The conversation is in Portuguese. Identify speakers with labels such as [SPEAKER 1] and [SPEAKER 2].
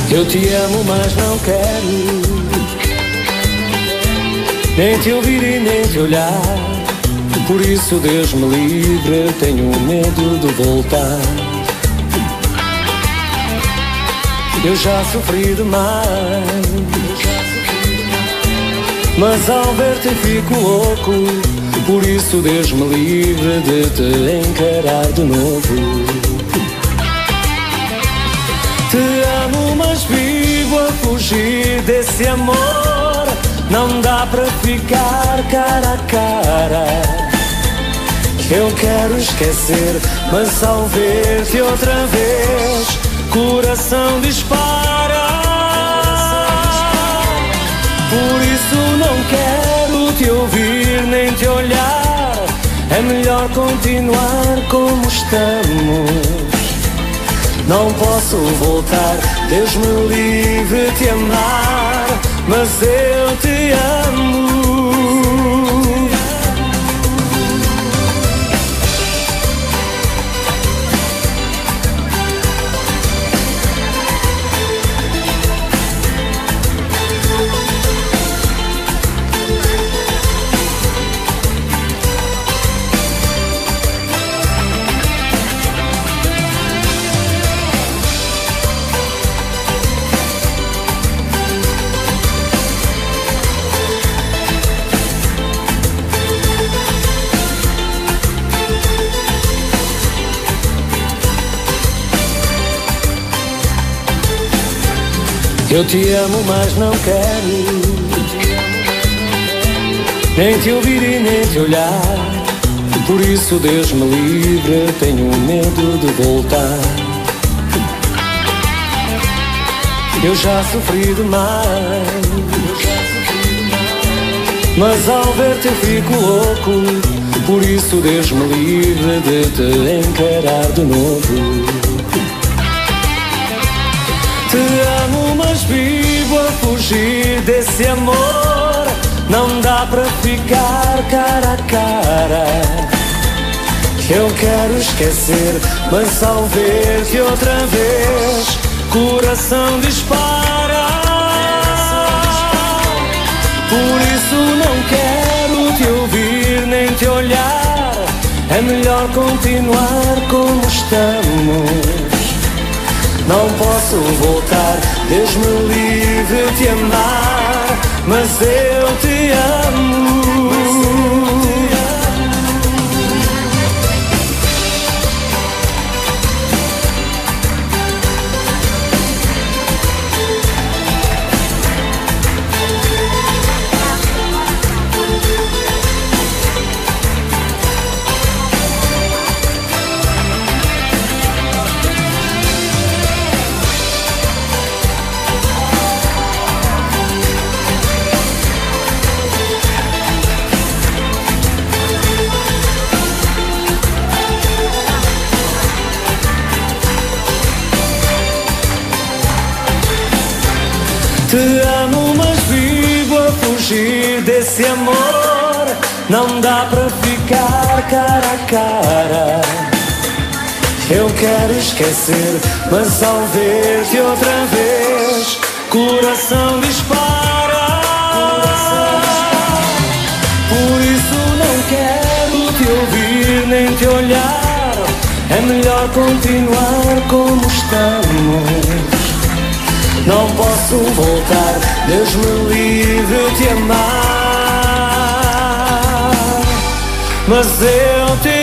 [SPEAKER 1] Eu te amo, mas não quero nem te ouvir e nem te olhar. Por isso, Deus me livre, eu tenho medo de voltar. Eu já sofri demais, mas ao ver-te fico louco. Por isso, Deus me livre de te encarar de novo. Te amo, mas vivo a fugir desse amor. Não dá para ficar cara a cara. Eu quero esquecer, mas ao ver-te outra vez, coração dispara. Por isso não quero te ouvir nem te olhar. É melhor continuar como estamos. Não posso voltar, Deus me livre te amar, mas eu te amo. Eu te amo, mas não quero nem te ouvir e nem te olhar. Por isso, Deus me livre, eu tenho medo de voltar. Eu já sofri demais, mas ao ver-te eu fico louco. Por isso, Deus me livre de te encarar de novo. Te amo, mas vivo a fugir desse amor. Não dá para ficar cara a cara. Eu quero esquecer, mas ao ver-te outra vez, coração dispara. Por isso não quero te ouvir nem te olhar. É melhor continuar como estamos. Não posso voltar, Deus me livre te amar, mas eu te amo. Te amo, mas vivo a fugir desse amor. Não dá para ficar cara a cara. Eu quero esquecer, mas ao ver-te outra vez, coração dispara. Por isso não quero te ouvir nem te olhar. É melhor continuar como estamos. Não posso voltar, Deus me livre te amar, mas eu te